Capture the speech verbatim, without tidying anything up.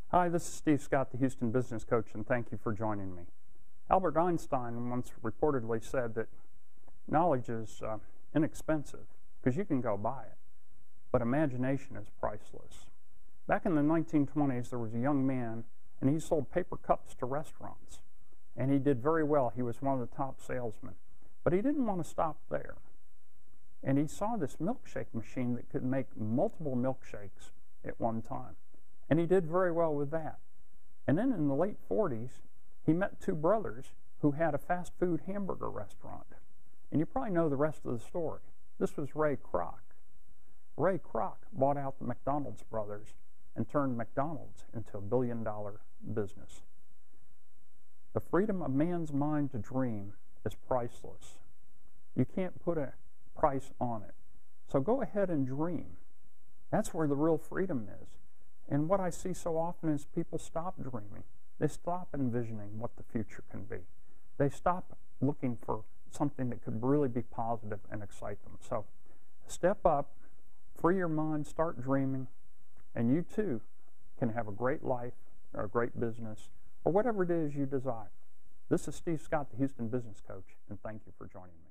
Hi, this is Steve Scott, the Houston Business Coach, and thank you for joining me. Albert Einstein once reportedly said that knowledge is uh, inexpensive because you can go buy it, but imagination is priceless. Back in the nineteen twenties, there was a young man, and he sold paper cups to restaurants, and he did very well. He was one of the top salesmen, but he didn't want to stop there. And he saw this milkshake machine that could make multiple milkshakes at one time. And he did very well with that. And then in the late forties, he met two brothers who had a fast food hamburger restaurant. And you probably know the rest of the story. This was Ray Kroc. Ray Kroc bought out the McDonald's brothers and turned McDonald's into a billion dollar business. The freedom of man's mind to dream is priceless. You can't put a price on it. So go ahead and dream. That's where the real freedom is. And what I see so often is people stop dreaming. They stop envisioning what the future can be. They stop looking for something that could really be positive and excite them. So step up, free your mind, start dreaming, and you too can have a great life or a great business or whatever it is you desire. This is Steve Scott, the Houston Business Coach, and thank you for joining me.